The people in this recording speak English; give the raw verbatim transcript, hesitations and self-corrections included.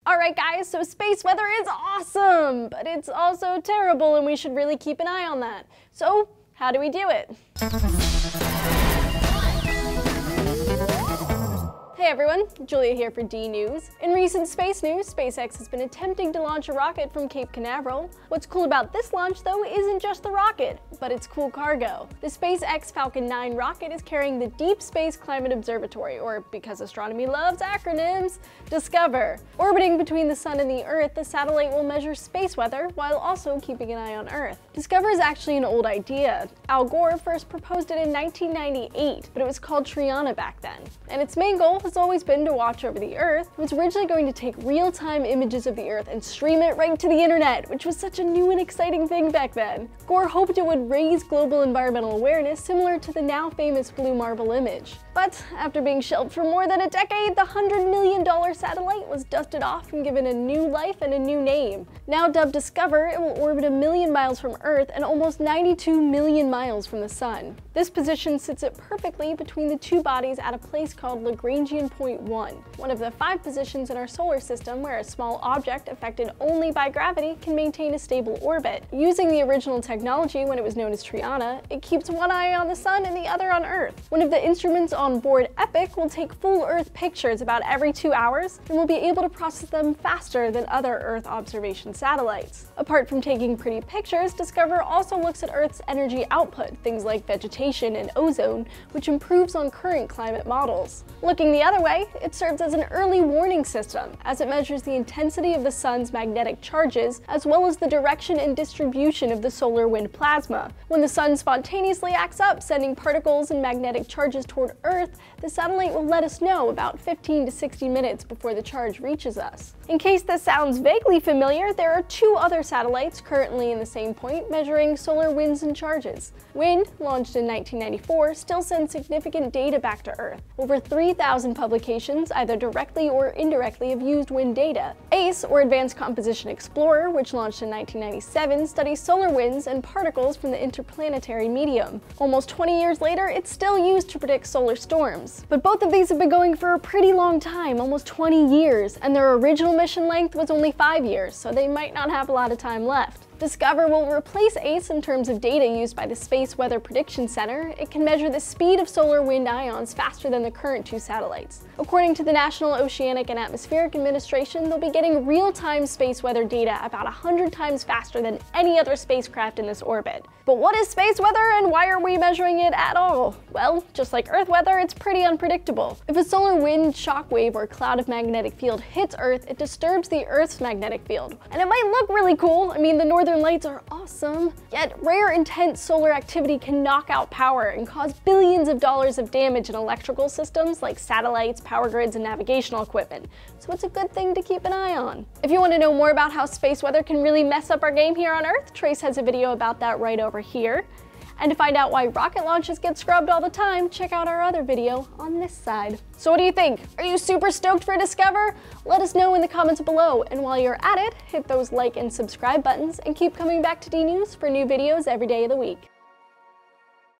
Alright guys, so space weather is awesome, but it's also terrible and we should really keep an eye on that. So, how do we do it? Hey everyone, Julia here for D News. In recent space news, SpaceX has been attempting to launch a rocket from Cape Canaveral. What's cool about this launch though isn't just the rocket, but its cool cargo. The SpaceX Falcon nine rocket is carrying the Deep Space Climate Observatory, or because astronomy loves acronyms, DSCOVR. Orbiting between the Sun and the Earth, the satellite will measure space weather while also keeping an eye on Earth. DSCOVR is actually an old idea. Al Gore first proposed it in nineteen ninety-eight, but it was called Triana back then. And its main goal has always been to watch over the Earth. It was originally going to take real-time images of the Earth and stream it right to the internet, which was such a new and exciting thing back then. Gore hoped it would raise global environmental awareness similar to the now famous Blue Marble image. But after being shelved for more than a decade, the one hundred million dollar satellite was dusted off and given a new life and a new name. Now dubbed DSCOVR, it will orbit a million miles from Earth and almost ninety-two million miles from the Sun. This position sits it perfectly between the two bodies at a place called Lagrangian Point one, one of the five positions in our solar system where a small object affected only by gravity can maintain a stable orbit. Using the original technology when it was known as Triana, it keeps one eye on the Sun and the other on Earth. One of the instruments on board EPIC will take full Earth pictures about every two hours and will be able to process them faster than other Earth observation satellites. Apart from taking pretty pictures, DSCOVR also looks at Earth's energy output, things like vegetation and ozone, which improves on current climate models. Looking the other way, it serves as an early warning system, as it measures the intensity of the Sun's magnetic charges, as well as the direction and distribution of the solar wind plasma. When the Sun spontaneously acts up, sending particles and magnetic charges toward Earth, the satellite will let us know about fifteen to sixty minutes before the charge reaches us. In case this sounds vaguely familiar, there are two other satellites currently in the same point measuring solar winds and charges. WIND, launched in nineteen ninety-four, still sends significant data back to Earth. Over three thousand publications, either directly or indirectly, have used wind data. ACE, or Advanced Composition Explorer, which launched in nineteen ninety-seven, studies solar winds and particles from the interplanetary medium. Almost twenty years later, it's still used to predict solar storms. But both of these have been going for a pretty long time, almost twenty years, and their original mission length was only five years, so they might not have a lot of time left. DSCOVR will replace ACE in terms of data used by the Space Weather Prediction Center. It can measure the speed of solar wind ions faster than the current two satellites. According to the National Oceanic and Atmospheric Administration, they'll be getting real-time space weather data about one hundred times faster than any other spacecraft in this orbit. But what is space weather and why are we measuring it at all? Well, just like Earth weather, it's pretty unpredictable. If a solar wind, shockwave, or cloud of magnetic field hits Earth, it disturbs the Earth's magnetic field. And it might look really cool. I mean, the northern lights are awesome. Yet rare intense solar activity can knock out power and cause billions of dollars of damage in electrical systems like satellites, power grids, and navigational equipment. So it's a good thing to keep an eye on. If you want to know more about how space weather can really mess up our game here on Earth, Trace has a video about that right over here. And to find out why rocket launches get scrubbed all the time, check out our other video on this side. So what do you think? Are you super stoked for DSCOVR? Let us know in the comments below, and while you're at it, hit those like and subscribe buttons and keep coming back to D News for new videos every day of the week.